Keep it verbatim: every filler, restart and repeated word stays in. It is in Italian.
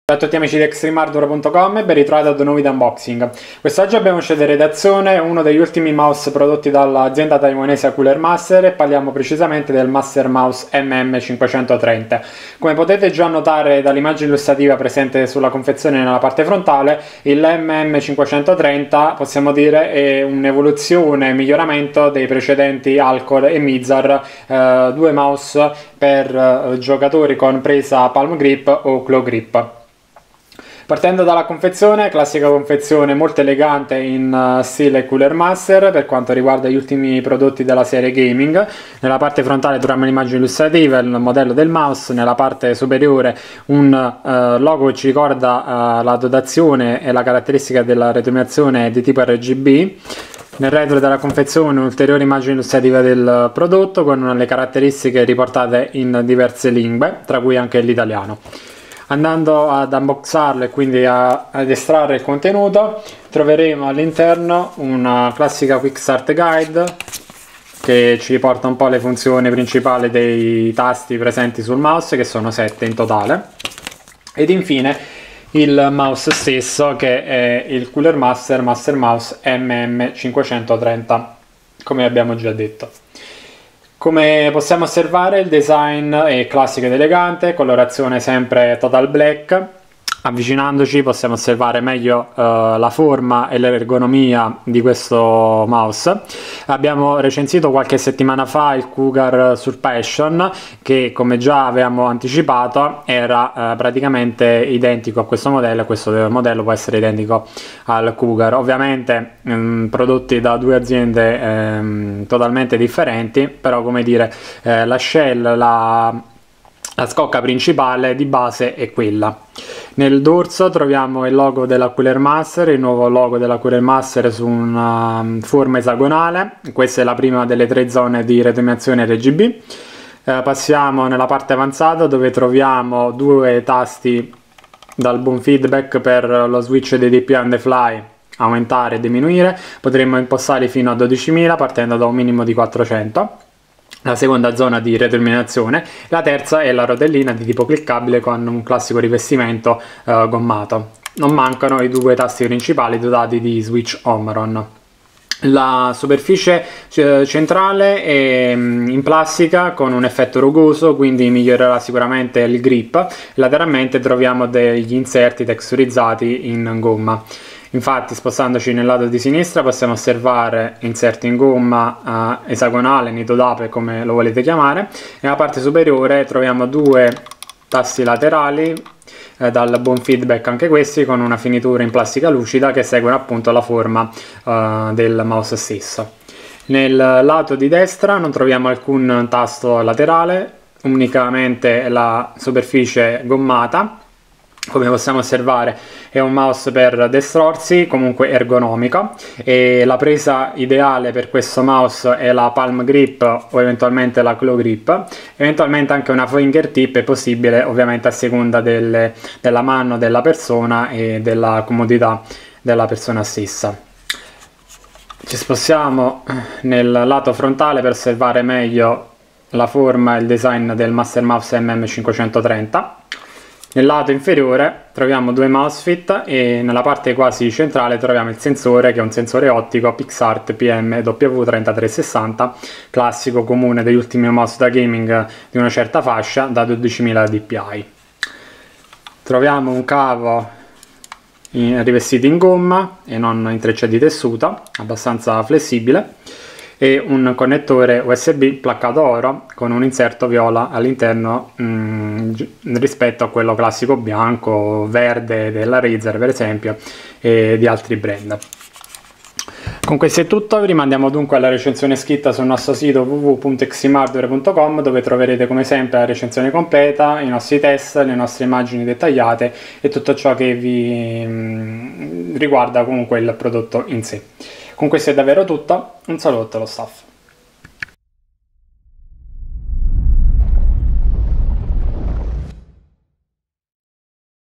Ciao a tutti amici di extreme hardware punto com e ben ritrovati ad un nuovo video unboxing. Quest'oggi abbiamo scelto in redazione uno degli ultimi mouse prodotti dall'azienda taiwanese Cooler Master e parliamo precisamente del Master Mouse M M cinquecentotrenta. Come potete già notare dall'immagine illustrativa presente sulla confezione nella parte frontale, il M M cinquecentotrenta possiamo dire è un'evoluzione e miglioramento dei precedenti Alcor e Mizar, eh, due mouse per eh, giocatori con presa palm grip o claw grip. Partendo dalla confezione, classica confezione molto elegante in uh, stile Cooler Master per quanto riguarda gli ultimi prodotti della serie gaming. Nella parte frontale troviamo l'immagine illustrativa, il modello del mouse, nella parte superiore un uh, logo che ci ricorda uh, la dotazione e la caratteristica della retroilluminazione di tipo R G B. Nel retro della confezione un'ulteriore immagine illustrativa del prodotto con le caratteristiche riportate in diverse lingue, tra cui anche l'italiano. Andando ad unboxarlo e quindi a, ad estrarre il contenuto, troveremo all'interno una classica Quick Start Guide che ci riporta un po' le funzioni principali dei tasti presenti sul mouse, che sono sette in totale, ed infine il mouse stesso, che è il Cooler Master Master Mouse M M cinquecentotrenta, come abbiamo già detto. Come possiamo osservare, il design è classico ed elegante, colorazione sempre total black. Avvicinandoci possiamo osservare meglio uh, la forma e l'ergonomia di questo mouse. Abbiamo recensito qualche settimana fa il Cougar Surpassion, che come già avevamo anticipato era uh, praticamente identico a questo modello, e questo modello può essere identico al Cougar. Ovviamente um, prodotti da due aziende um, totalmente differenti, però come dire, eh, la shell, la, la scocca principale di base è quella. Nel dorso troviamo il logo della Cooler Master, il nuovo logo della Cooler Master su una forma esagonale. Questa è la prima delle tre zone di retroilluminazione R G B. Eh, passiamo nella parte avanzata, dove troviamo due tasti dal buon feedback per lo switch di D P I on the fly, aumentare e diminuire. Potremmo impostarli fino a dodicimila partendo da un minimo di quattrocento. La seconda zona di retroilluminazione, la terza è la rotellina di tipo cliccabile con un classico rivestimento eh, gommato. Non mancano i due tasti principali dotati di switch Omron. La superficie centrale è in plastica con un effetto rugoso, quindi migliorerà sicuramente il grip. Lateralmente troviamo degli inserti texturizzati in gomma. Infatti, spostandoci nel lato di sinistra possiamo osservare inserti in gomma eh, esagonale, nitodape, come lo volete chiamare. Nella parte superiore troviamo due tasti laterali eh, dal buon feedback, anche questi con una finitura in plastica lucida che seguono appunto la forma eh, del mouse stesso. Nel lato di destra non troviamo alcun tasto laterale, unicamente la superficie gommata. Come possiamo osservare è un mouse per destrorsi, comunque ergonomico, e la presa ideale per questo mouse è la palm grip o eventualmente la claw grip. Eventualmente anche una fingertip è possibile, ovviamente a seconda delle, della mano della persona e della comodità della persona stessa. Ci spostiamo nel lato frontale per osservare meglio la forma e il design del Master Mouse M M cinquecentotrenta. Nel lato inferiore troviamo due mousefit e nella parte quasi centrale troviamo il sensore, che è un sensore ottico PixArt P M W trentatré sessanta, classico comune degli ultimi mouse da gaming di una certa fascia da dodicimila D P I. Troviamo un cavo in, rivestito in gomma e non in treccia di tessuto, abbastanza flessibile, e un connettore U S B placcato oro con un inserto viola all'interno rispetto a quello classico bianco, verde della Razer per esempio e di altri brand. Con questo è tutto, vi rimandiamo dunque alla recensione scritta sul nostro sito w w w punto extreme hardware punto com, dove troverete come sempre la recensione completa, i nostri test, le nostre immagini dettagliate e tutto ciò che vi mh, riguarda comunque il prodotto in sé. Con questo è davvero tutto, un saluto allo staff.